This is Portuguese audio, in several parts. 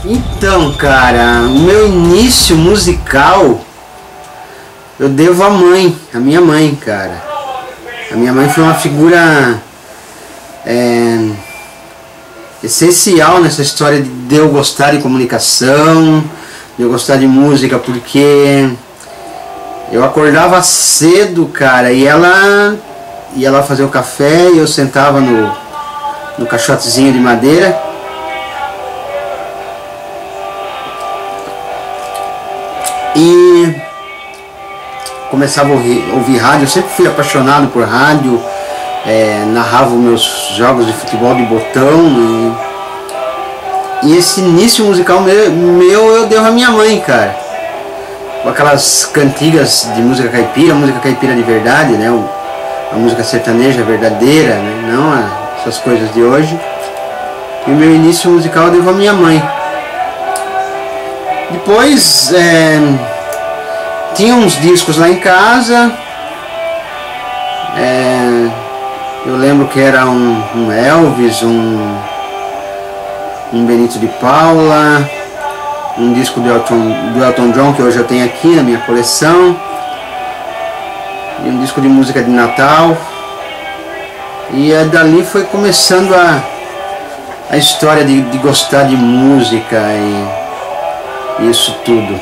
Então, cara, o meu início musical eu devo à mãe, a minha mãe, cara. A minha mãe foi uma figura essencial nessa história de eu gostar de comunicação, de eu gostar de música, porque eu acordava cedo, cara, e ela ia lá fazer o café e eu sentava no caixotezinho de madeira e começava a ouvir rádio. Eu sempre fui apaixonado por rádio, narrava meus jogos de futebol de botão e esse início musical meu eu devo à minha mãe, cara, com aquelas cantigas de música caipira de verdade, né? A música sertaneja verdadeira, né? Não essas coisas de hoje. E o meu início musical eu devo à minha mãe. Depois tinha uns discos lá em casa. Eu lembro que era um Elvis, um Benito de Paula, um disco do Elton John que hoje eu tenho aqui na minha coleção, e um disco de música de Natal. E dali foi começando a história de gostar de música e isso tudo.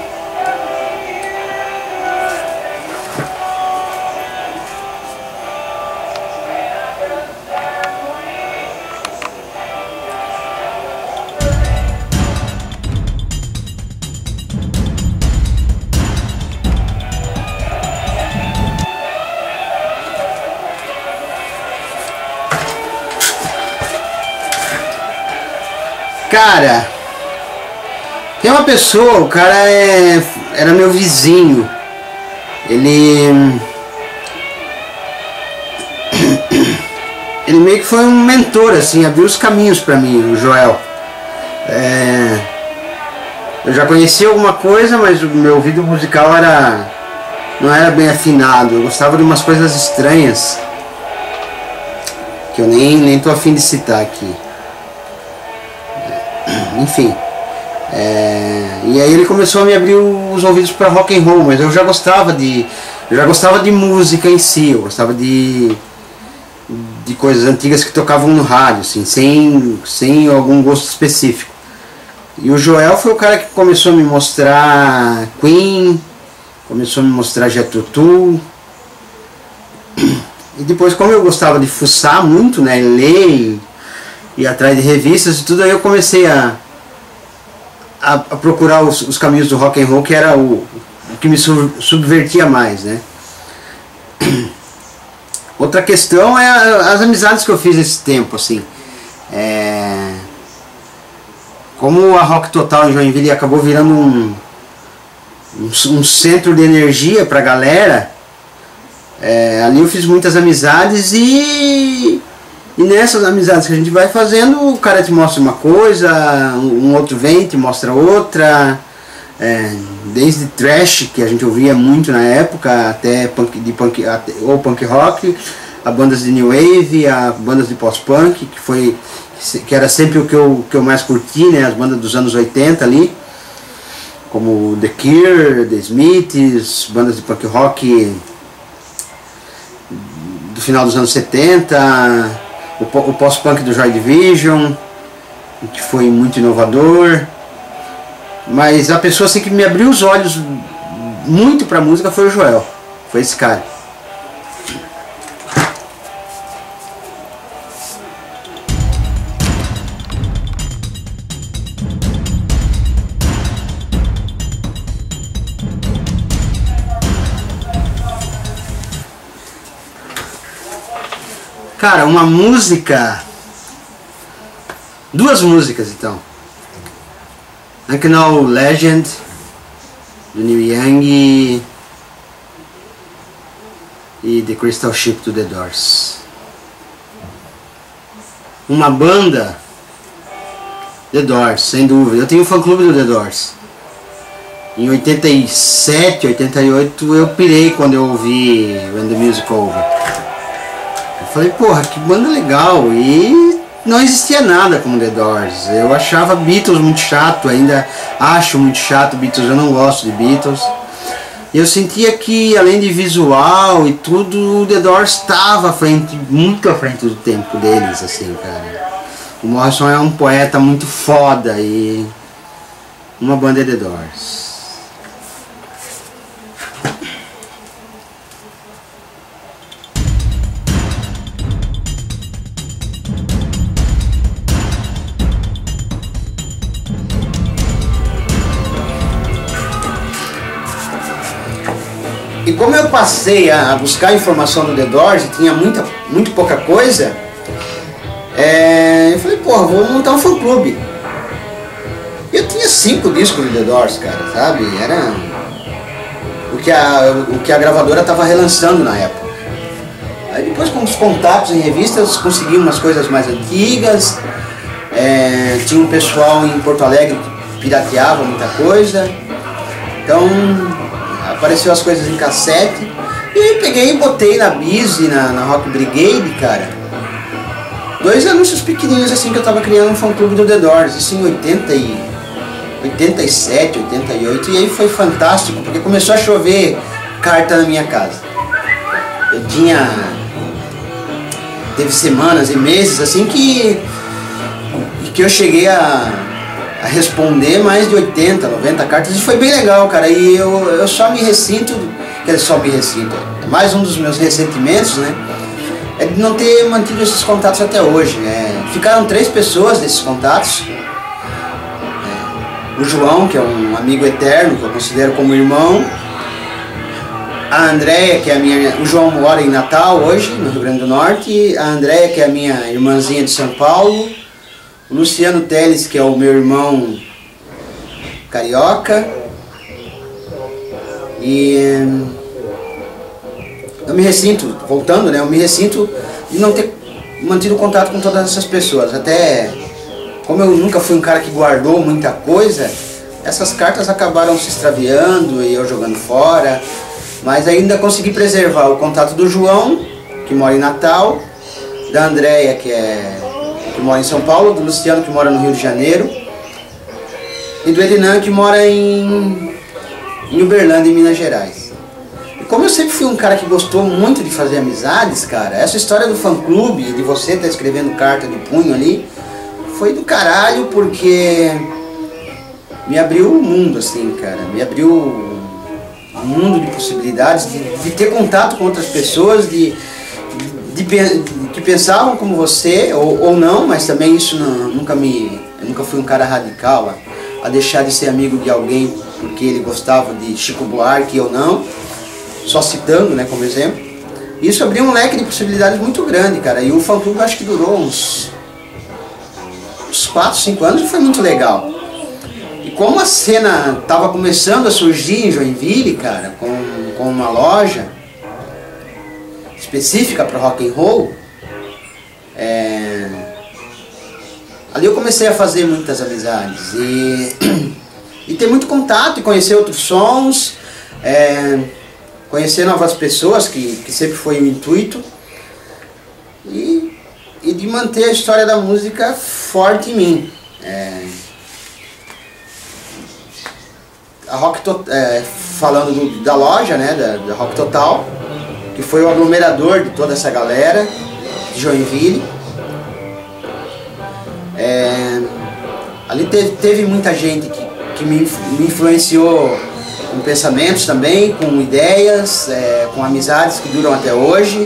Cara, tem uma pessoa, o cara era meu vizinho. Ele meio que foi um mentor, assim, abriu os caminhos pra mim, o Joel. Eu já conhecia alguma coisa, mas o meu ouvido musical não era bem afinado. Eu gostava de umas coisas estranhas que eu nem tô a fim de citar aqui. Enfim, e aí ele começou a me abrir os ouvidos para rock and roll, mas eu já gostava de música em si. Eu gostava de coisas antigas que tocavam no rádio, assim, sem algum gosto específico. E o Joel foi o cara que começou a me mostrar Queen, começou a me mostrar Jethro Tull. E depois, como eu gostava de fuçar muito, né, ler e atrás de revistas e tudo, aí eu comecei a procurar os caminhos do rock and roll, que era o que me subvertia mais, né? Outra questão é as amizades que eu fiz nesse tempo, assim. Como a Rock Total em Joinville acabou virando um centro de energia pra galera, ali eu fiz muitas amizades e nessas amizades que a gente vai fazendo, o cara te mostra uma coisa, um outro vem, te mostra outra, desde trash, que a gente ouvia muito na época, até punk rock, a bandas de new wave, a bandas de post-punk, que era sempre o que eu mais curti, né, as bandas dos anos 80 ali, como The Cure, The Smiths, bandas de punk rock do final dos anos 70, o post-punk do Joy Division, que foi muito inovador. Mas a pessoa assim, que me abriu os olhos muito pra música foi o Joel. Foi esse cara. Cara, duas músicas então. Unknown Legend, do Neil Young, e The Crystal Ship, do The Doors. Uma banda, The Doors, sem dúvida. Eu tenho um fã-clube do The Doors. Em 87, 88 eu pirei quando eu ouvi When the Music Over. Eu falei, porra, que banda legal. E não existia nada como The Doors. Eu achava Beatles muito chato, ainda acho muito chato Beatles, eu não gosto de Beatles. E eu sentia que, além de visual e tudo, o The Doors estava à frente, muito à frente do tempo deles, assim, cara. O Morrison é um poeta muito foda e uma banda é The Doors. E como eu passei a buscar informação do The Doors e tinha muito pouca coisa, eu falei, porra, vou montar um fã-clube. Eu tinha 5 discos do The Doors, cara, sabe? Era o que a gravadora estava relançando na época. Aí depois, com os contatos em revistas, consegui umas coisas mais antigas. Tinha um pessoal em Porto Alegre que pirateava muita coisa. Então apareceu as coisas em cassete. E aí peguei e botei na Bis e na Rock Brigade, cara, 2 anúncios pequenininhos assim, que eu tava criando um fã-clube do The Doors. Isso em 87, 88. E aí foi fantástico, porque começou a chover carta na minha casa. Teve semanas e meses assim que eu cheguei a responder mais de 80, 90 cartas, e foi bem legal, cara. E eu só me ressinto, é mais um dos meus ressentimentos, né, é de não ter mantido esses contatos até hoje. Ficaram 3 pessoas desses contatos. O João, que é um amigo eterno, que eu considero como irmão. A Andréia, que é o João mora em Natal hoje, no Rio Grande do Norte. A Andréia, que é a minha irmãzinha de São Paulo. O Luciano Teles, que é o meu irmão carioca. E eu me ressinto, voltando, né? Eu me ressinto de não ter mantido contato com todas essas pessoas. Até como eu nunca fui um cara que guardou muita coisa, essas cartas acabaram se extraviando e eu jogando fora. Mas ainda consegui preservar o contato do João, que mora em Natal, da Andréia, que mora em São Paulo, do Luciano, que mora no Rio de Janeiro, e do Elinan, que mora em Uberlândia, em Minas Gerais. E como eu sempre fui um cara que gostou muito de fazer amizades, cara, essa história do fã-clube, de você estar escrevendo carta de punho ali, foi do caralho, porque me abriu o mundo, assim, cara, me abriu um mundo de possibilidades, de ter contato com outras pessoas, que pensavam como você, ou não, mas também isso eu nunca fui um cara radical a deixar de ser amigo de alguém porque ele gostava de Chico Buarque ou não, só citando, né, como exemplo. Isso abriu um leque de possibilidades muito grande, cara, e o fã-clube acho que durou uns 4, 5 anos e foi muito legal. E como a cena estava começando a surgir em Joinville, cara, com uma loja específica para rock and roll, ali eu comecei a fazer muitas amizades e ter muito contato e conhecer outros sons, conhecer novas pessoas, que sempre foi o intuito, e de manter a história da música forte em mim. Falando da loja, né, da Rock Total, que foi o aglomerador de toda essa galera de Joinville. Ali teve muita gente que me influenciou com pensamentos também, com ideias, com amizades que duram até hoje.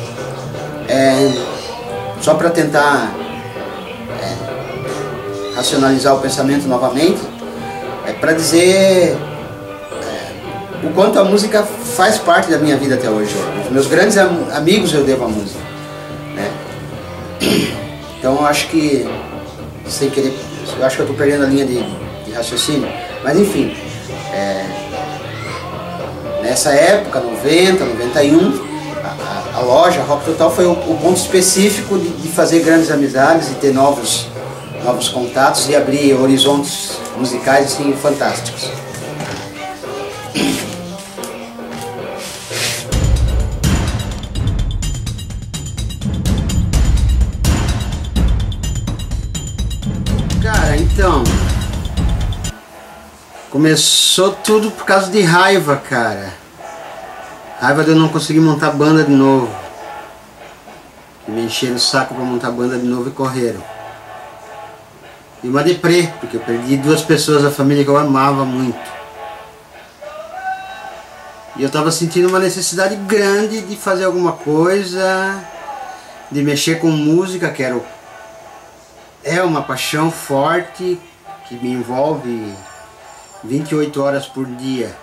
Só para tentar racionalizar o pensamento novamente, para dizer o quanto a música faz parte da minha vida até hoje. Os meus grandes amigos eu devo à música, né? Então eu acho que, sem querer, eu acho que eu estou perdendo a linha de raciocínio, mas enfim, nessa época, 90, 91, a loja Rock Total foi o ponto específico de fazer grandes amizades e ter novos contatos e abrir horizontes musicais assim fantásticos. Então, começou tudo por causa de raiva, cara. Raiva de eu não conseguir montar banda de novo. Me encheram o saco pra montar banda de novo e correram. E uma deprê, porque eu perdi 2 pessoas da família que eu amava muito. E eu tava sentindo uma necessidade grande de fazer alguma coisa, de mexer com música, que é uma paixão forte que me envolve 28 horas por dia.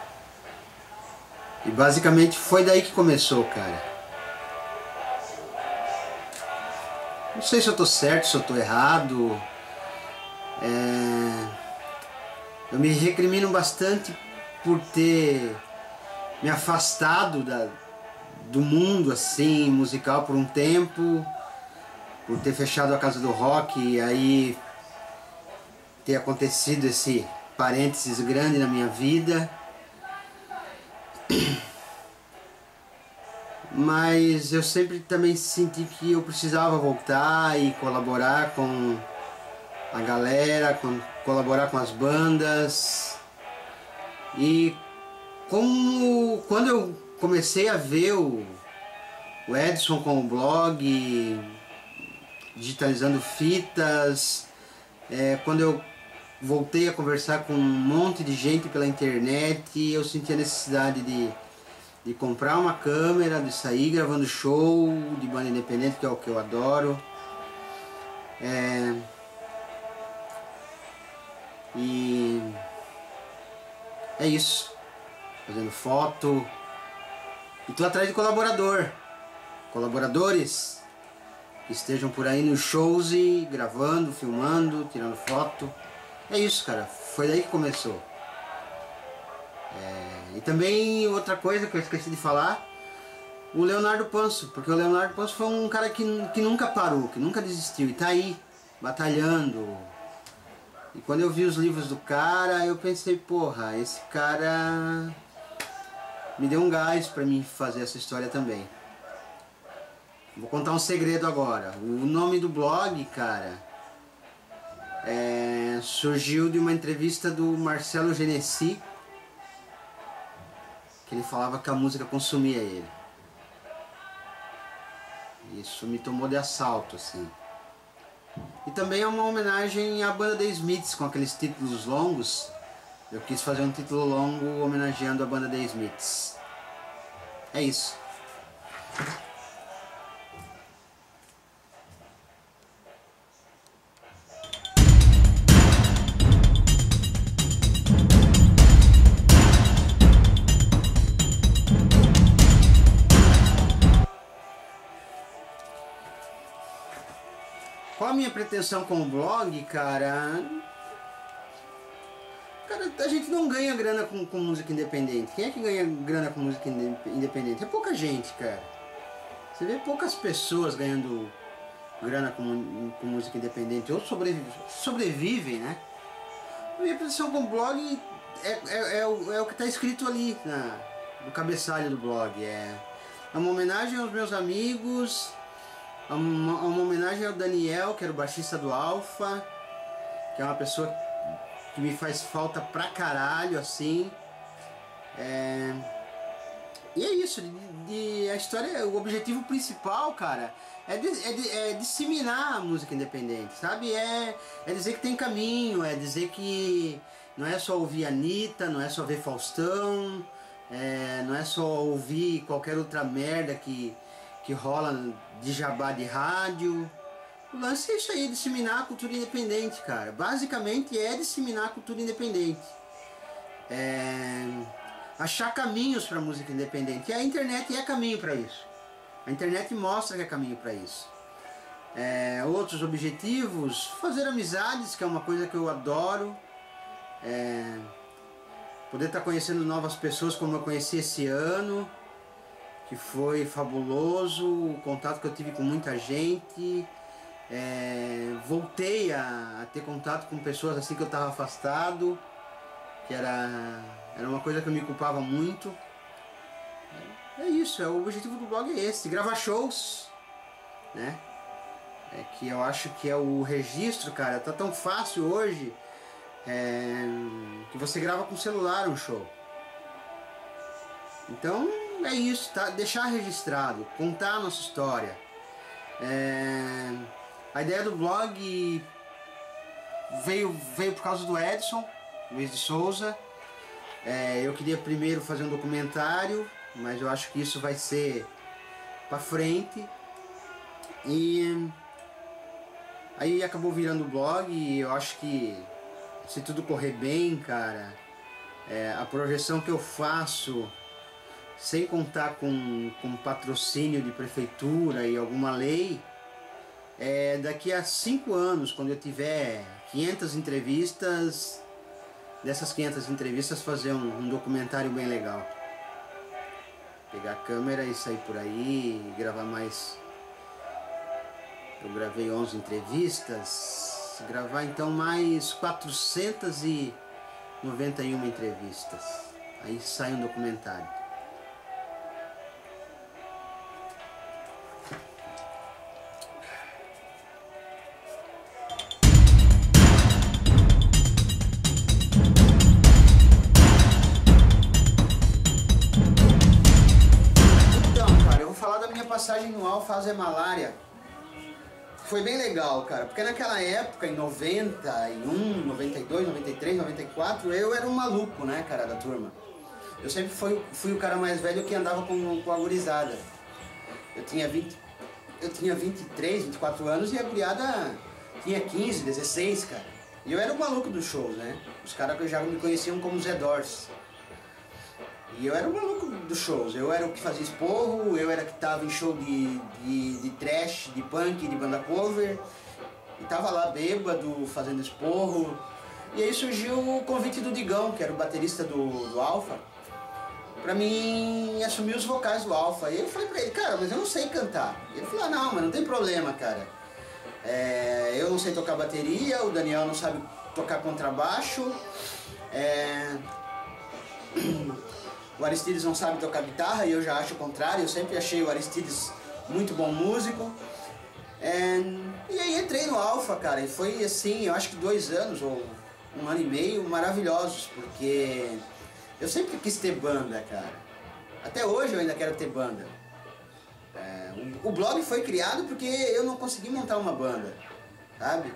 E basicamente foi daí que começou, cara. Não sei se eu tô certo, se eu tô errado. Eu me recrimino bastante por ter me afastado do mundo assim musical por um tempo, por ter fechado a casa do rock e aí ter acontecido esse parênteses grande na minha vida. Mas eu sempre também senti que eu precisava voltar e colaborar com a galera, colaborar com as bandas. E quando eu comecei a ver o Edson com o blog, digitalizando fitas, quando eu voltei a conversar com um monte de gente pela internet, eu senti a necessidade de comprar uma câmera, de sair gravando show de banda independente, que é o que eu adoro. E é isso, fazendo foto. E tô atrás de colaboradores que estejam por aí nos shows e gravando, filmando, tirando foto. É isso, cara, foi daí que começou. E também outra coisa que eu esqueci de falar, o Leonardo Panso, porque o Leonardo Panso foi um cara que nunca parou, que nunca desistiu e tá aí, batalhando. E quando eu vi os livros do cara, eu pensei, porra, esse cara me deu um gás pra mim fazer essa história também. Vou contar um segredo agora. O nome do blog, cara, surgiu de uma entrevista do Marcelo Genesi, que ele falava que a música consumia ele. Isso me tomou de assalto, assim. E também é uma homenagem à banda The Smiths, com aqueles títulos longos. Eu quis fazer um título longo homenageando a banda The Smiths. É isso. Qual a minha pretensão com o blog, cara? Cara, a gente não ganha grana com música independente. Quem é que ganha grana com música independente? É pouca gente, cara. Você vê poucas pessoas ganhando grana com música independente. Ou sobrevivem, né? A minha pretensão com o blog é o que está escrito ali no cabeçalho do blog. É uma homenagem aos meus amigos. Uma homenagem ao Daniel, que era o baixista do Alpha, que é uma pessoa que me faz falta pra caralho, assim. E é isso, a história, o objetivo principal, cara, é disseminar a música independente, sabe? É dizer que tem caminho, é dizer que não é só ouvir Anitta, não é só ver Faustão, não é só ouvir qualquer outra merda que rola de jabá de rádio. O lance é isso aí, disseminar a cultura independente, cara. Basicamente é disseminar a cultura independente. Achar caminhos para música independente. E a internet é caminho para isso. A internet mostra que é caminho para isso. Outros objetivos, fazer amizades, que é uma coisa que eu adoro. Poder estar conhecendo novas pessoas como eu conheci esse ano, que foi fabuloso, o contato que eu tive com muita gente. Voltei a ter contato com pessoas assim que eu estava afastado, que era uma coisa que eu me culpava muito. É isso, o objetivo do blog é esse, gravar shows, né? é que eu acho que é o registro, cara. Tá tão fácil hoje que você grava com celular um show. Então é isso, tá? Deixar registrado, contar a nossa história. A ideia do blog veio por causa do Edson Luiz de Souza. Eu queria primeiro fazer um documentário, mas eu acho que isso vai ser pra frente. E aí acabou virando blog, e eu acho que se tudo correr bem, cara, a projeção que eu faço, sem contar com patrocínio de prefeitura e alguma lei, daqui a 5 anos, quando eu tiver 500 entrevistas, dessas 500 entrevistas fazer um documentário bem legal. Pegar a câmera e sair por aí e gravar mais. Eu gravei 11 entrevistas, gravar então mais 491 entrevistas. Aí sai um documentário. Passagem no Alfa Asa Malária foi bem legal, cara, porque naquela época, em 91, 92, 93, 94, eu era um maluco, né, cara, da turma. Eu sempre fui o cara mais velho que andava com a gurizada. Eu tinha 23, 24 anos e a gurizada tinha 15, 16, cara. E eu era o maluco dos shows, né? Os caras que já me conheciam como Zé Dors. E eu era o maluco dos shows, eu era o que fazia esporro, eu era que tava em show de trash, de punk, de banda cover, e tava lá bêbado, fazendo esporro. E aí surgiu o convite do Digão, que era o baterista do Alfa, pra mim assumir os vocais do Alfa. E eu falei pra ele, cara, mas eu não sei cantar. E ele falou, não, mas não tem problema, cara. Eu não sei tocar bateria, o Daniel não sabe tocar contrabaixo, o Aristides não sabe tocar guitarra, e eu já acho o contrário. Eu sempre achei o Aristides muito bom músico. E aí entrei no Alfa, cara, e foi assim, eu acho que 2 anos ou 1 ano e meio maravilhosos, porque eu sempre quis ter banda, cara. Até hoje eu ainda quero ter banda. O blog foi criado porque eu não consegui montar uma banda, sabe?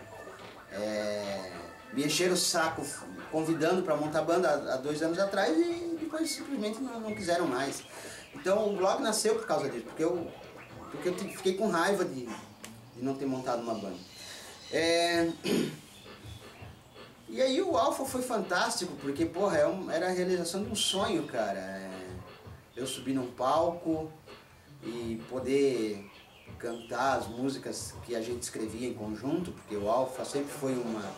Me encheram o saco convidando para montar banda há 2 anos atrás, e depois simplesmente não quiseram mais. Então o blog nasceu por causa disso, porque eu fiquei com raiva de não ter montado uma banda. E aí o Alfa foi fantástico, porque porra, era a realização de um sonho, cara. Eu subir num palco e poder cantar as músicas que a gente escrevia em conjunto, porque o Alfa sempre foi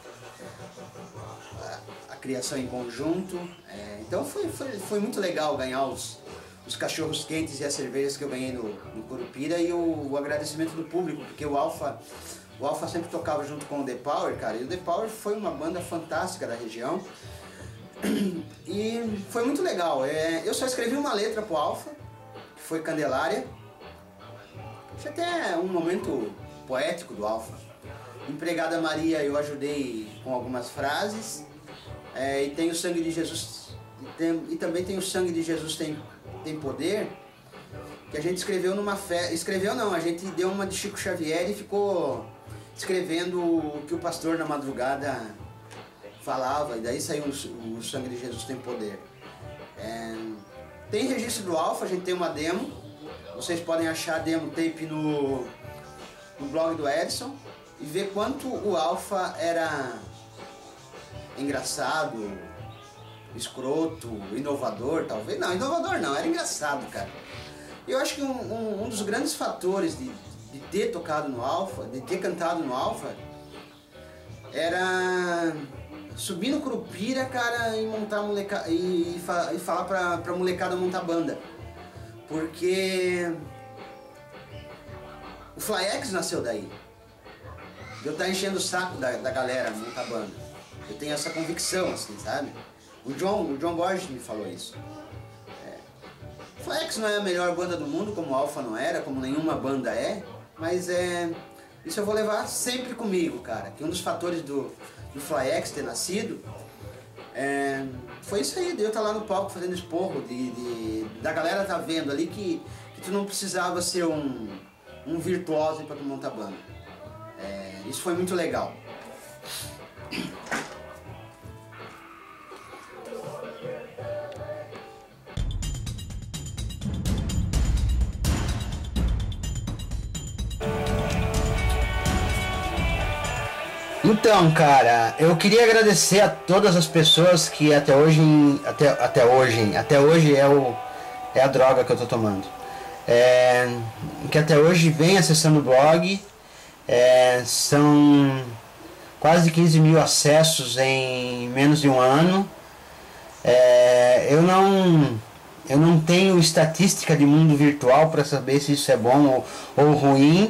a criação em conjunto. Então foi muito legal ganhar os cachorros quentes e as cervejas que eu ganhei no Curupira, e o agradecimento do público, porque o Alfa sempre tocava junto com o The Power, cara, e o The Power foi uma banda fantástica da região, e foi muito legal. Eu só escrevi uma letra pro Alfa, que foi Candelária. Isso até é um momento poético do Alfa. Empregada Maria eu ajudei com algumas frases, e tem o Sangue de Jesus, e também tem o Sangue de Jesus tem Poder, que a gente escreveu numa festa. Escreveu não, a gente deu uma de Chico Xavier e ficou escrevendo o que o pastor na madrugada falava, e daí saiu o Sangue de Jesus tem Poder. Tem registro do Alfa, a gente tem uma demo, vocês podem achar a demo tape no blog do Edson e ver quanto o Alfa era engraçado, escroto, inovador, talvez. Não, inovador não, era engraçado, cara. Eu acho que um dos grandes fatores de ter tocado no Alfa, de ter cantado no Alfa, era subir no Curupira, cara, e montar e falar pra molecada montar banda. Porque o FlyX nasceu daí. Eu estar enchendo o saco da galera montar banda. Eu tenho essa convicção, assim, sabe? O John Borges me falou isso. O FlyX não é a melhor banda do mundo, como o Alfa não era, como nenhuma banda é, mas Isso eu vou levar sempre comigo, cara. Que um dos fatores do FlyX ter nascido foi isso aí, de eu estar lá no palco fazendo esporro, da galera tá vendo ali que tu não precisava ser um virtuoso para tu montar banda. Isso foi muito legal. Então, cara, eu queria agradecer a todas as pessoas que até hoje é a droga que eu tô tomando. Que até hoje vem acessando o blog. São quase 15 mil acessos em menos de um ano. Eu não tenho estatística de mundo virtual para saber se isso é bom ou ruim.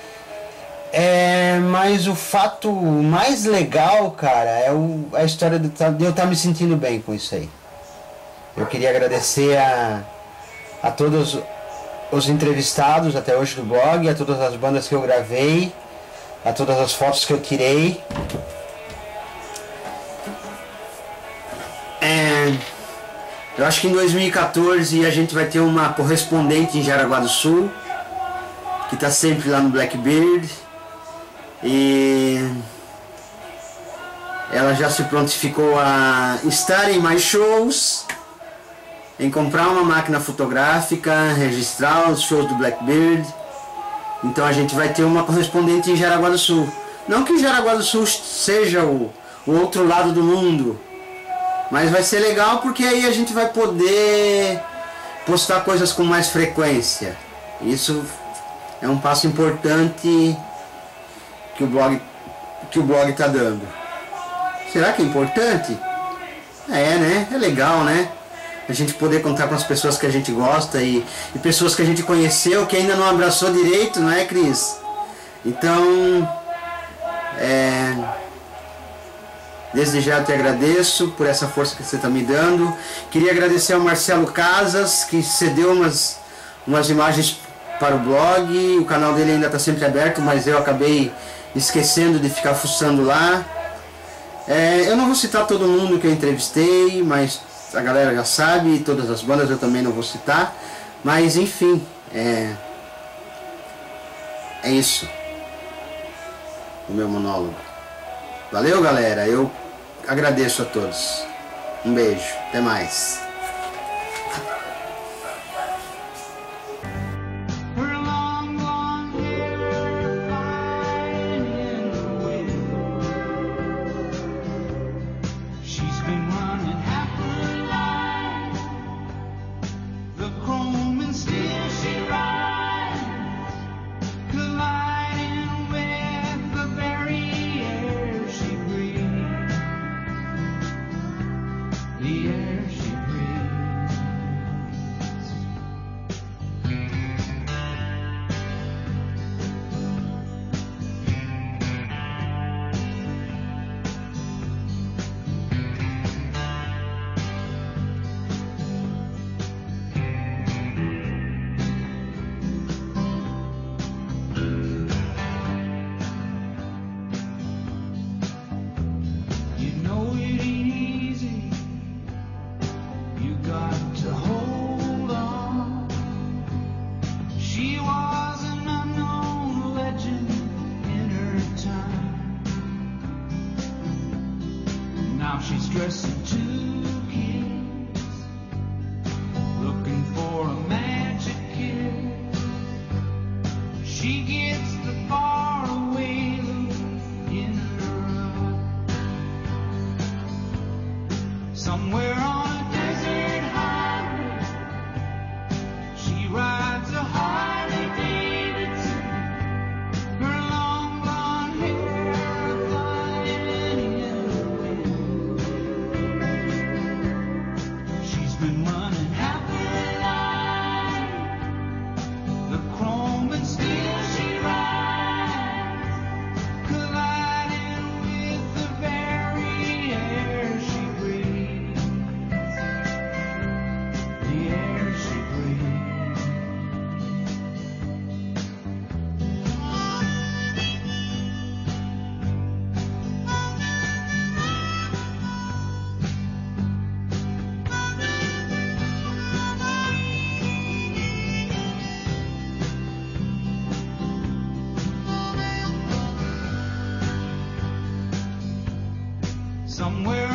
Mas o fato mais legal, cara, é a história de eu estar me sentindo bem com isso aí. Eu queria agradecer a todos os entrevistados até hoje do blog, a todas as bandas que eu gravei, a todas as fotos que eu tirei. Eu acho que em 2014 a gente vai ter uma correspondente em Jaraguá do Sul, que está sempre lá no Blackbird. E ela já se prontificou a estar em mais shows, em comprar uma máquina fotográfica, registrar os shows do Blackbird. Então a gente vai ter uma correspondente em Jaraguá do Sul. Não que Jaraguá do Sul seja o outro lado do mundo, mas vai ser legal porque aí a gente vai poder postar coisas com mais frequência. Isso é um passo importante que o blog tá dando. Será que é importante? Né? É legal, né? A gente poder contar com as pessoas que a gente gosta e pessoas que a gente conheceu que ainda não abraçou direito, não é, Cris? Então, desde já eu te agradeço por essa força que você está me dando. Queria agradecer ao Marcelo Casas, que cedeu umas imagens para o blog. O canal dele ainda está sempre aberto, mas eu acabei esquecendo de ficar fuçando lá. Eu não vou citar todo mundo que eu entrevistei, mas a galera já sabe, todas as bandas eu também não vou citar. Mas enfim, é isso, o meu monólogo. Valeu, galera, eu agradeço a todos. Um beijo, até mais. somewhere